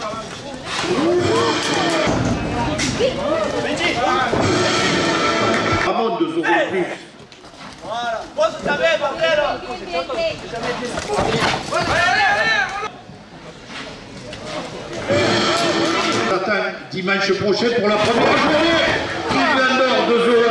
Ramon, 2 euros de plus. Voilà. Pose ta main, bordel. Dimanche prochain pour la première journée. Yves Landor, 2 euros.